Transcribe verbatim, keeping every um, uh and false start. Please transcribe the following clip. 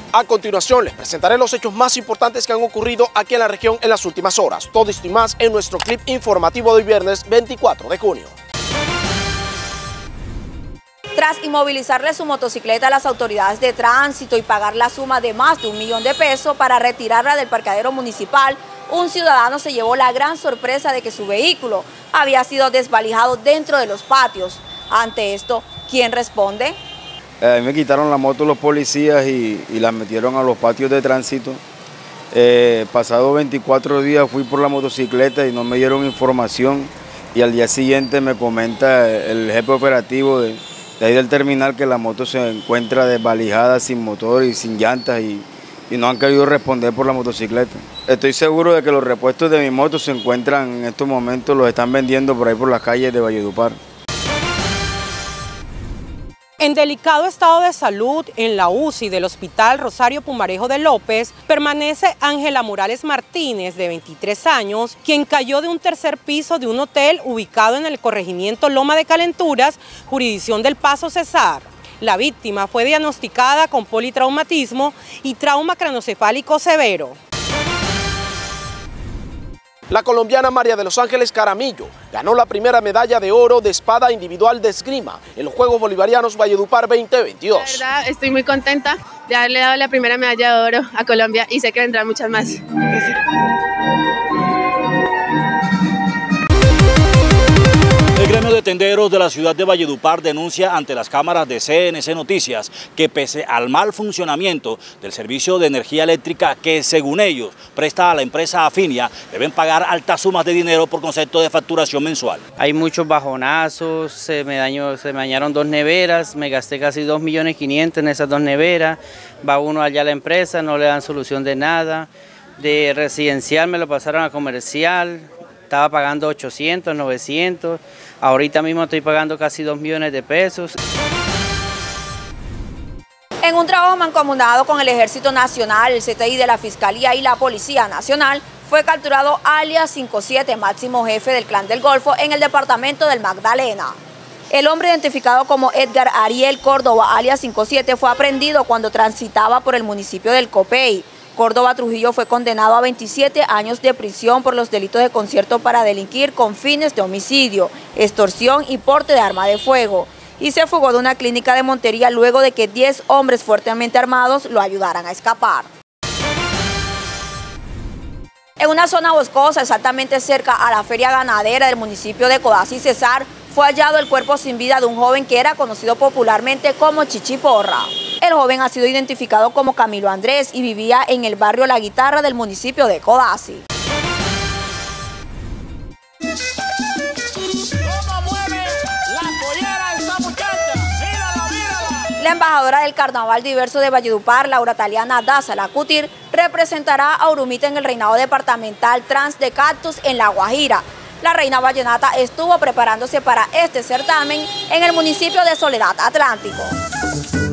A continuación les presentaré los hechos más importantes que han ocurrido aquí en la región en las últimas horas. Todo esto y más en nuestro clip informativo de hoy viernes veinticuatro de junio. Tras inmovilizarle su motocicleta a las autoridades de tránsito y pagar la suma de más de un millón de pesos para retirarla del parqueadero municipal, un ciudadano se llevó la gran sorpresa de que su vehículo había sido desvalijado dentro de los patios. Ante esto, ¿quién responde? Eh, me quitaron la moto los policías y, y la metieron a los patios de tránsito. Eh, pasado veinticuatro días fui por la motocicleta y no me dieron información, y al día siguiente me comenta el jefe operativo de, de ahí del terminal que la moto se encuentra desvalijada, sin motor y sin llantas, y, y no han querido responder por la motocicleta. Estoy seguro de que los repuestos de mi moto se encuentran en estos momentos, los están vendiendo por ahí por las calles de Valledupar. En delicado estado de salud, en la U C I del Hospital Rosario Pumarejo de López, permanece Ángela Morales Martínez, de veintitrés años, quien cayó de un tercer piso de un hotel ubicado en el corregimiento Loma de Calenturas, jurisdicción del Paso Cesar. La víctima fue diagnosticada con politraumatismo y trauma craneoencefálico severo. La colombiana María de los Ángeles Caramillo ganó la primera medalla de oro de espada individual de esgrima en los Juegos Bolivarianos Valledupar veinte veintidós. La verdad, estoy muy contenta de haberle dado la primera medalla de oro a Colombia y sé que vendrán muchas más. El gremio de tenderos de la ciudad de Valledupar denuncia ante las cámaras de C N C Noticias que pese al mal funcionamiento del servicio de energía eléctrica que según ellos presta a la empresa Afinia, deben pagar altas sumas de dinero por concepto de facturación mensual. Hay muchos bajonazos, se me, dañó, se me dañaron dos neveras, me gasté casi dos millones quinientos en esas dos neveras, va uno allá a la empresa, no le dan solución de nada, de residencial me lo pasaron a comercial, estaba pagando ochocientos, novecientos, ahorita mismo estoy pagando casi dos millones de pesos. En un trabajo mancomunado con el Ejército Nacional, el C T I de la Fiscalía y la Policía Nacional, fue capturado alias cincuenta y siete, máximo jefe del Clan del Golfo en el departamento del Magdalena. El hombre identificado como Edgar Ariel Córdoba, alias cincuenta y siete, fue aprehendido cuando transitaba por el municipio del Copey. Córdoba Trujillo fue condenado a veintisiete años de prisión por los delitos de concierto para delinquir con fines de homicidio, extorsión y porte de arma de fuego, y se fugó de una clínica de Montería luego de que diez hombres fuertemente armados lo ayudaran a escapar. En una zona boscosa, exactamente cerca a la feria ganadera del municipio de Codazzi Cesar, fue hallado el cuerpo sin vida de un joven que era conocido popularmente como Chichiporra. El joven ha sido identificado como Camilo Andrés y vivía en el barrio La Guitarra del municipio de Codazzi. La embajadora del Carnaval Diverso de Valledupar, Laura Taliana Daza Lacutir, representará a Urumita en el reinado departamental Trans de Cactus en La Guajira. La reina vallenata estuvo preparándose para este certamen en el municipio de Soledad Atlántico.